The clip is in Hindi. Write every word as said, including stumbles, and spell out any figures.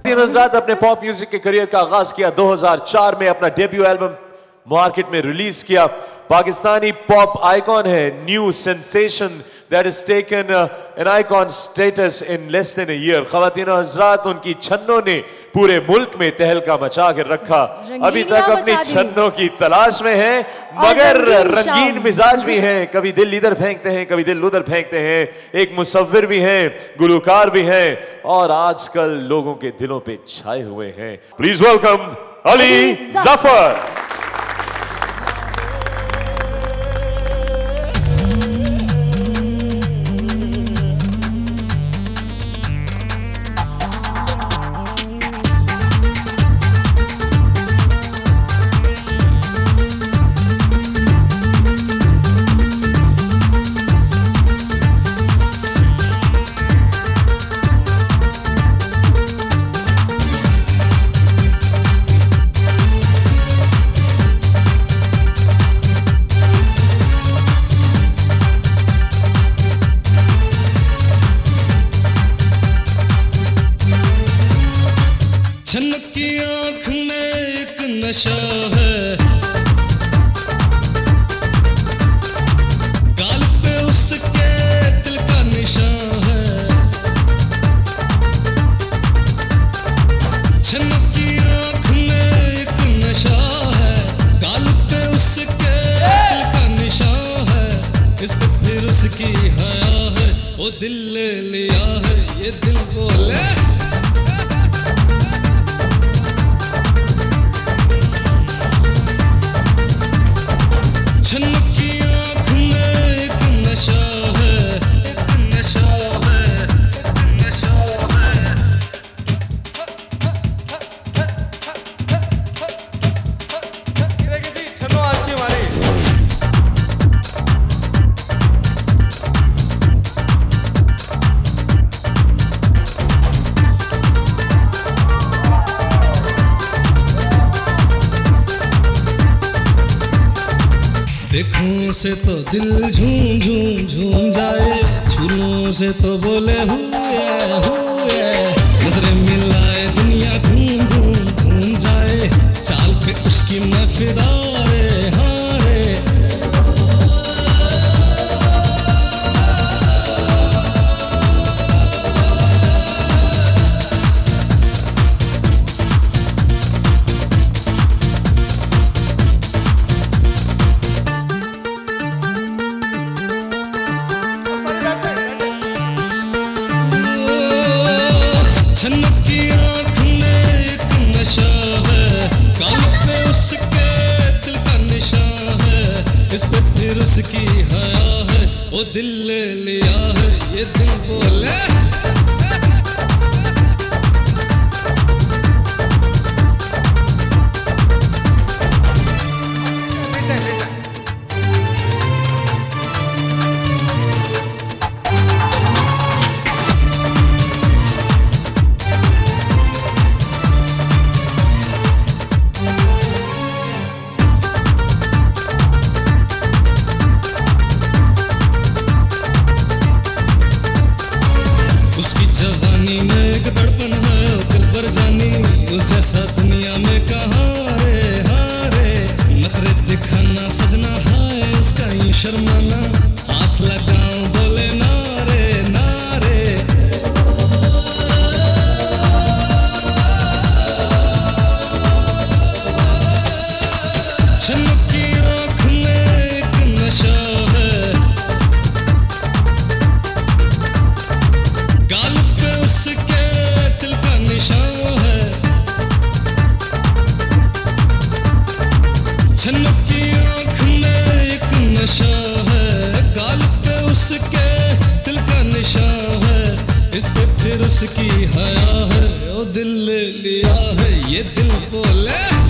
ख़वातीन हज़रात, अपने पॉप म्यूजिक के करियर का आगाज किया दो हज़ार चार में, अपना डेब्यू एल्बम मार्केट में रिलीज किया। पाकिस्तानी पॉप आइकॉन है, new sensation that has taken uh, an icon status in less than a year। ख़वातीन हज़रात, उनकी छन्नो ने पूरे मुल्क में तहलका मचा कर रखा। अभी तक अपनी छन्नो की तलाश में है, मगर रंगीन मिजाज भी हैं। कभी दिल इधर फेंकते हैं, कभी दिल उधर फेंकते हैं। एक मुसव्विर भी हैं, गुलकार भी हैं, और आजकल लोगों के दिलों पे छाए हुए हैं। Please welcome Ali Zafar. छन्नो की आँख में एक नशा है, गाल पे उसके दिल का निशान है। छन्नो की आँख में एक नशा है, गाल पे उसके दिल का निशान है। इस पे फिर उसकी हया है, वो दिल ले लिया है, ये दिल बोले। छन्नो की आँख में एक नशा है, एक नशा है, एक नशा है। देखिए जी, छन्नो आज की हमारी देखूं से तो दिल झूम झूम झूम जाए, छूलों से तो बोले हुए हुए। नजरें मिलाए दुनिया घूम घूम घूम जाए, चाल पे उसकी मैं फिदा रे हाँ रे। छन्नो की आँख में एक नशा है, गाल पे उसके दिल का निशान है। इस पे फिर उसकी हया है, वो दिल ले लिया है, ये दिल बोले। उसकी जवानी में एक दड़पन है, दिल पर जानी उस जैसा दुनिया में कहाँ रे हाँ रे। नखरे दिखाना सजना हाय, उसका ये शर्माना, हाथ लगाऊं बोले नारे नारे। छन्नो की आँख में एक नशा है, गाल पे उसके दिल का निशान है। छन्नो की आँख में एक नशा है, गाल पे उसके दिल का निशान है। इस पे फिर उसकी हया है, वो दिल ले लिया है, ये दिल बोले।